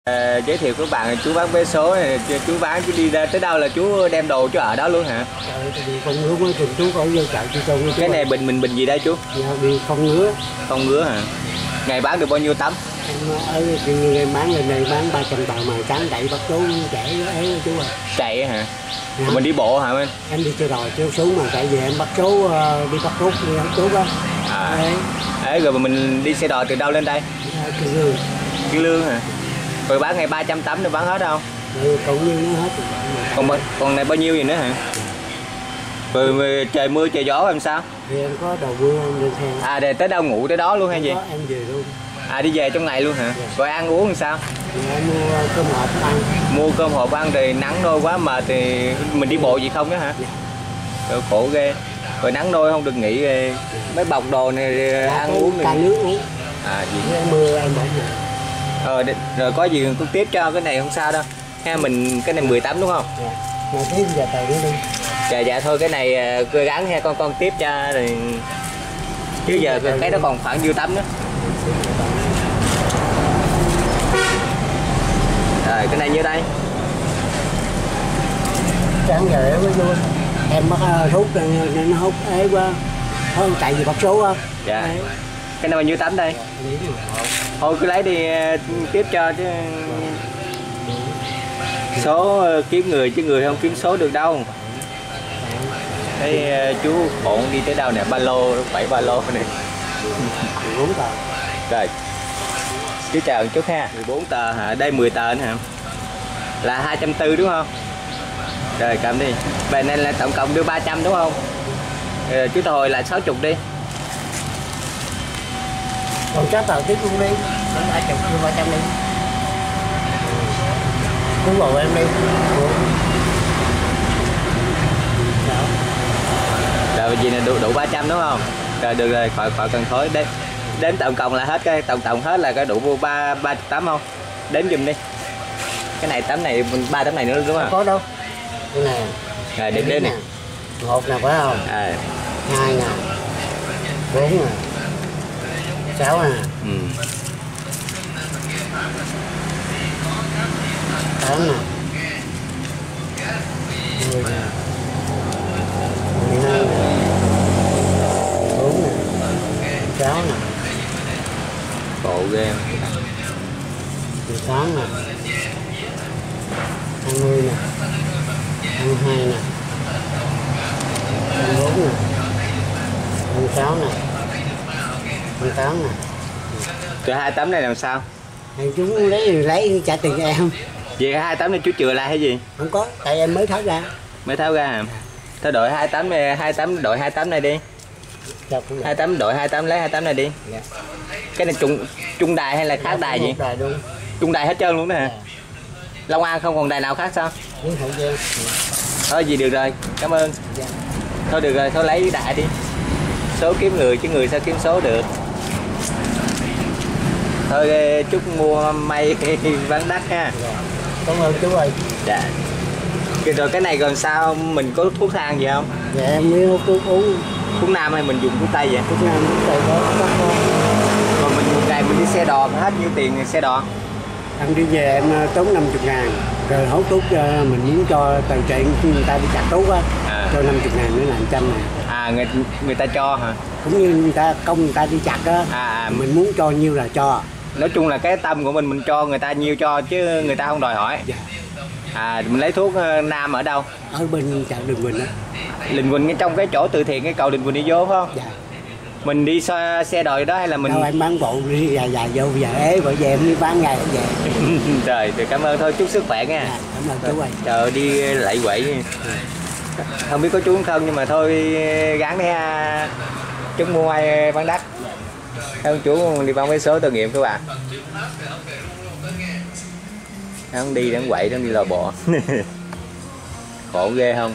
Giới thiệu các bạn chú bán vé số này, chú bán chú đi ra tới đâu là chú đem đồ chú ở đó luôn hả? Đi Phong Ngứa mới cùng chú có vô chợ Chi Tôn. Cái này bình gì đây chú? Dạ, đi Phong Ngứa. Phong Ngứa hả? Ngày bán được bao nhiêu tấm? Ở ngày bán lên đây bán 300 tờ mà sáng chạy bắt chú chạy ấy chú à. Chạy hả? Dạ. Mình đi bộ hả anh? Em đi chơi đò chú xuống mà chạy về em bắt chú đi bắt rút đi bắt chú á. Đấy, rồi mình đi xe đò từ đâu lên đây? Kiên Lương. Kiên Lương hả? Rồi bán ngày 300 tấm được bán hết không? Ừ, cũng như nó hết. Còn này bao nhiêu gì nữa hả? Rồi trời mưa trời gió làm sao? Thì em có đầu mưa em lên theo. À để tới đâu ngủ tới đó luôn hay gì? Em về luôn. À đi về trong ngày luôn hả? Dạ. Rồi ăn uống làm sao? Thì em mua cơm hộp ăn. Mua cơm hộp ăn thì nắng nôi quá mệt thì mình đi bộ gì không đó hả? Dạ. Rồi khổ ghê. Rồi nắng nôi không được nghỉ mấy bọc đồ này ăn uống này. Nước uống. À gì? Mưa em bỏ về. Rồi có gì cũng tiếp cho cái này không sao đâu. Ha mình cái này 18 đúng không? Dạ. Mà tiếp giờ tàu đi. Dạ thôi cái này cứ gắn ha con tiếp cho rồi. Chứ giờ cái nó còn khoảng nhiêu tấm nữa. Rồi cái này như đây. Sáng giờ em mới vô. Em bắt hút nên nó hút ế quá. Thôi chạy gì bắt số á. Dạ. Đấy. Cái này bao nhiêu tấm đây? Thôi cứ lấy đi tiếp cho chứ. Số kiếm người chứ người không kiếm số được đâu. Thấy chú ổn đi tới đâu nè, ba lô 7 ba lô này. 14 tờ. Rồi. Chú chào một chút ha. 14 tờ hả? Đây 10 tờ nữa hả? Là 240 đúng không? Rồi cầm đi. Về này là tổng cộng đưa 300 đúng không? Chú hồi là 60 đi. Còn cháu tờ tiếp luôn đi. 300 đưa 300 đi. Cứu bầu em đi. Rồi gì nè đủ 300 đúng không? Rồi được rồi, khỏi cần thối đấy. Đến tổng cộng là hết cái tổng hết là cái đủ 30 tấm không? Đếm giùm đi. Cái này tấm này 3 tấm này nữa đúng không? Có đâu. Cái này. Rồi đếm nè. 1 nè phải không? 2 nè. 4 nè. 6 nè. 8 nè. 10 nè. 12 nè. 4 nè. 6 nè. Bộ ghê. 18 nè. 20 nè. 22 nè. 24 nè. 26 nè. 28 nè. Rồi 2 tấm này làm sao? Thằng chúng lấy trả tiền cho em. Vậy 2 tấm này chú chừa lại hay gì? Không có, tại em mới tháo ra. Mới tháo ra hả? Thôi đội 2 tấm này, 2 tấm đội 2 tấm này đi. 2 tấm đội 2 tấm lấy 2 tấm này đi. Dạ. Cái này trung đài hay là khác đài gì? Đài luôn. Trung đài hết trơn luôn đó hả? Dạ. Long An không còn đài nào khác sao? Đúng Hậu Giang. Thôi gì được rồi, cảm ơn. Dạ. Thôi được rồi, thôi lấy đại đi. Số kiếm người chứ người sao kiếm số được. Thôi chúc mua may bán đắt ha. Dạ. Cảm ơn chú ơi. Dạ. Rồi cái này còn sao, mình có thuốc thang gì không? Dạ em mới hút thuốc uống. Thuốc nam hay mình dùng thuốc tây vậy? Thuốc nam thuốc tây đó. Rồi mình một ngày mình đi xe đò hết nhiêu tiền xe đò? Em đi về em tốn 50.000. Rồi hút thuốc mình muốn cho từ chuyện người ta đi chặt thuốc á. Cho 50.000 nữa là 100 ngàn. À người ta cho hả? Cũng như người ta công người ta đi chặt á. Mình muốn cho nhiêu là cho. Nói chung là cái tâm của mình cho người ta nhiêu cho chứ người ta không đòi hỏi. Dạ. Mình lấy thuốc nam ở đâu? Ở bên chợ Đình Quỳnh á. Đình Quỳnh ngay trong cái chỗ từ thiện cái cầu Đình Quỳnh đi vô phải không? Dạ. Mình đi xe đò đó hay là mình? Đâu em bán bộ đi dài vô giờ ế bởi về em đi bán ngày về. Rồi cảm ơn, thôi chúc sức khỏe nha. Dạ, cảm ơn chú ơi. Trời đi lại quậy. Không biết có chú không nhưng mà thôi gắn đi ha. Chúc mua ai bán đắt. Không chú đi bán vé số tội nghiệp các bạn. Không đi đang quậy đang đi lò bò. Khổ ghê không?